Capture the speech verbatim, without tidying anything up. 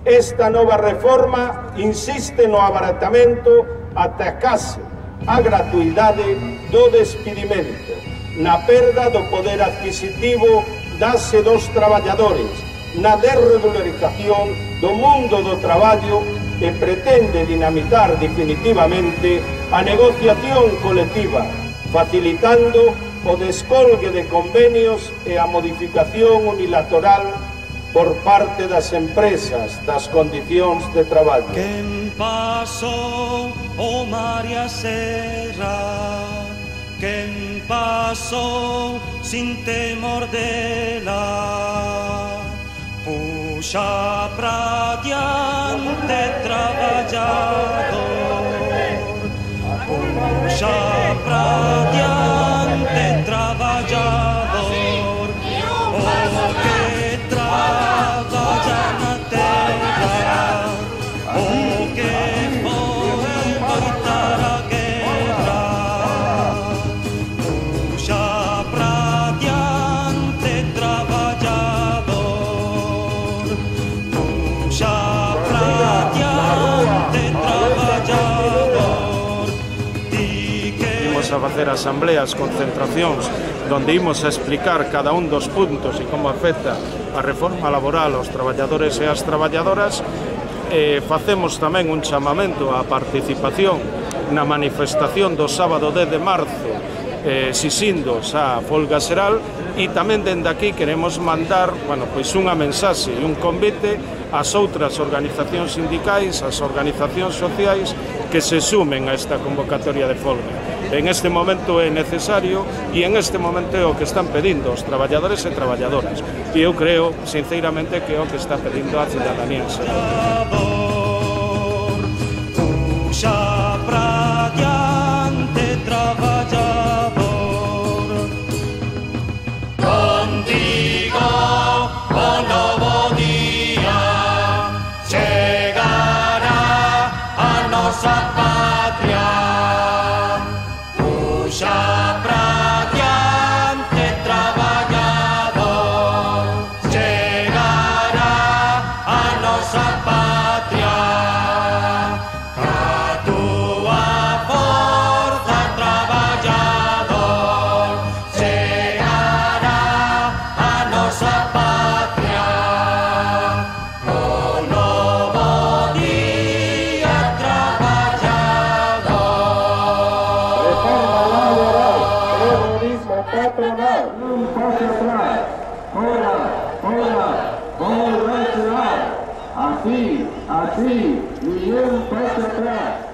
Esta nova reforma insiste no abaratamento ata case a gratuidade do despedimento, na perda do poder adquisitivo das e dos traballadores, na desregularización do mundo do traballo e pretende dinamitar definitivamente a negociación colectiva, facilitando o descolgue de convenios e a modificación unilateral por parte das empresas das condicións de traballo. Quen pasou o mar e a serra, quen pasou sin temor dela, puxa pra diante traballador, puxa pra diante traballador, o que traballar na terra, o que foi loitar a guerra, puxa pra diante traballador, puxa pra diante traballador. Imos a facer asambleas, concentracións, donde imos a explicar cada un dos puntos e como afecta a reforma laboral aos traballadores e as traballadoras. Eh, facemos tamén un chamamento á participación na manifestación do sábado dez de marzo, eh, sisindos a folga xeral, e tamén dende aquí queremos mandar, bueno, pois unha mensaxe e un convite ás outras organizacións sindicais, ás organizacións sociais que se sumen a esta convocatoria de folga. En este momento é necesario e en este momento é o que están pedindo os traballadores e traballadoras. E eu creo, sinceramente, que é o que está pedindo a cidadanía en xeral. Puxa pra diante traballador, contigo o novo día chegará a nosa patria. Puxa pra diante traballador, chegará a nosa patria. A tua forza traballador, chegará a nosa patria. O novo día traballador. Patronal, un paso atrás, fuera, fuera, volver a cerrar, así, así, y un paso atrás.